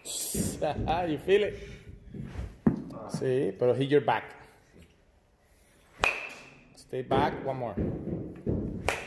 You feel it? Sí, pero hit your back. Stay back, one more.